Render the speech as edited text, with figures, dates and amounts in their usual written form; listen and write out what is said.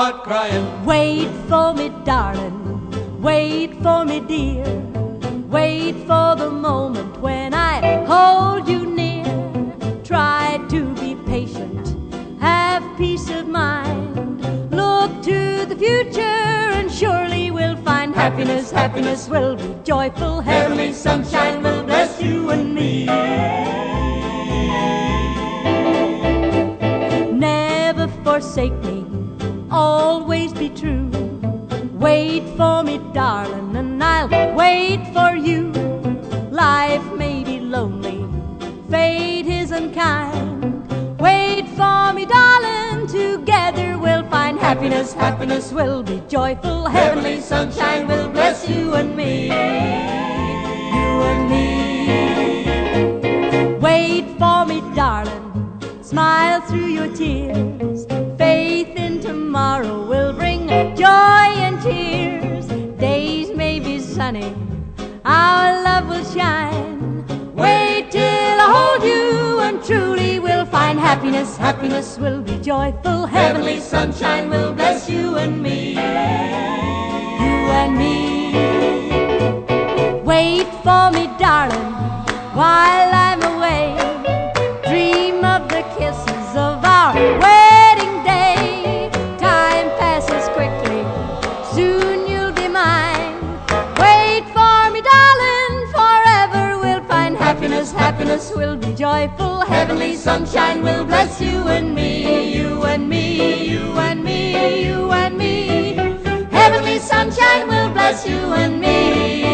heart crying. Wait for me, darling, wait for me, dear. Wait for the moment when I hold you near. Try to be patient, have peace of mind. Look to the future and surely we'll find happiness. Happiness will be joyful. Heavenly sunshine will bless you and me. Never forsake me, always be true. Wait for me, darling, and I'll wait for you. Life may be lonely, fate is unkind. Wait for me, darling, together we'll find happiness. Happiness will be joyful. Heavenly sunshine will bless you and me. You and me. Wait for me, darling, smile through your tears. Faith in tomorrow will bring joy and tears. Days may be sunny, our love will shine. Wait till I hold you and truly we'll find happiness. Happiness will be joyful. Heavenly sunshine will bless you and me. You and me. Wait for me, darling, while I'm away. Dream of the kisses of our wedding day. Time passes quickly, soon you'll be mine. Wait for me, darling, forever we'll find happiness. Happiness will be joyful. Heavenly sunshine will bless you and me. You and me, you and me, you and me. Heavenly sunshine will bless you and me.